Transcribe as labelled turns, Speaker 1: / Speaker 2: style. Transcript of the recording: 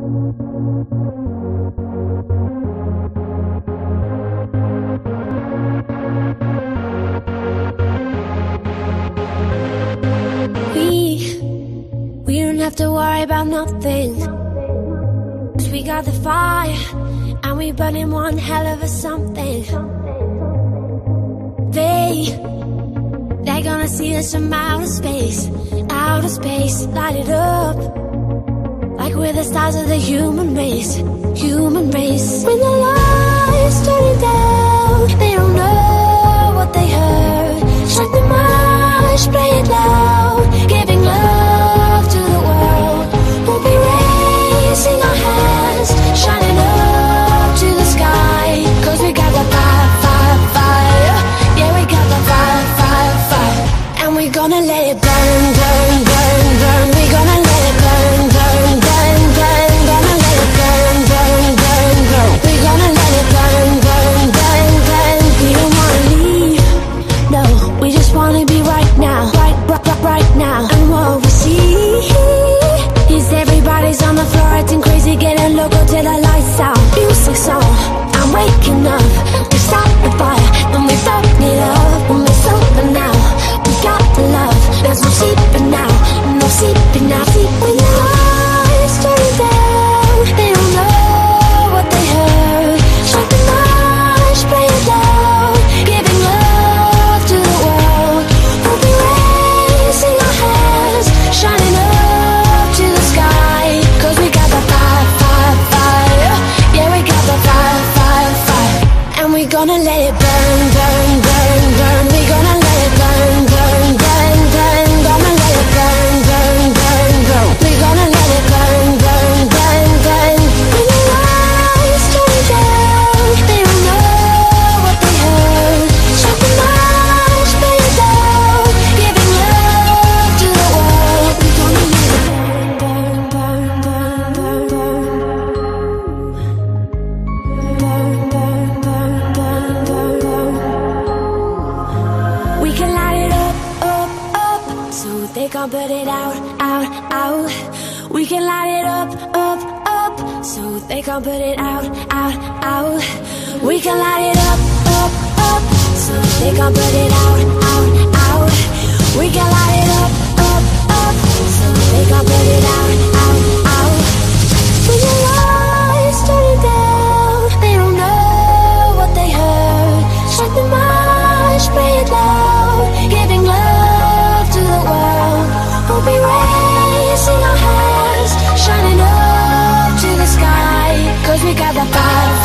Speaker 1: We don't have to worry about nothing, 'cause we got the fire, and we burning one hell of a something. They're gonna see us from outer space, light it up, like we're the stars of the human race. When the lights turning down, they don't know what they heard. Strike the march, play it loud, giving love to the world. We'll be raising our hands, shining up to the sky, 'cause we got the fire, fire, fire. Yeah, we got the fire, fire, fire. And we're gonna let it burn, burn, burn, burn. We're gonna let it burn, burn, burn, burn. Gonna let it burn, burn, burn, burn. We're gonna let it burn, burn, burn, burn. We don't wanna leave, no, we just wanna be right now, right now. And what we see is everybody's on the floor acting crazy, getting loco till the lights out. Music's on, I'm waking up. We start the fire, then we burn it up. When we're sober now, we got the love. There's no sleeping now, no sleeping now. When the lights turn down, they don't know what they heard. Strike the march, play it loud, giving love to the world. We'll be raising our hands, shining up to the sky, 'cause we got the fire, fire, fire. Yeah, we got the fire, fire, fire. And we're gonna let it burn, burn, burn, burn. We're gonna let it burn, burn, burn, burn. Gonna let it burn, burn, burn, burn. We're gonna let it burn, burn, burn, burn. When the lights turn down, they don't know what they heard. Strike the march, play it loud, giving love to the world. We're gonna let it burn, burn, burn, burn, burn, burn. Burn, burn, burn, burn, burn, burn. We can light it up, up, up, so they can't put it out, out, out. We can light it up, up, up, so they can't put it out, out, out. We can light it up, up, up, so they can't put it out, out, out. We can light it up, up, up, so they can't put it out, out, out. When the lights turn down, they don't know what they heard. Strike the march, play it loud, giving love to the world. We'll be raising our hands, shining up to the sky, 'cause we got the fire,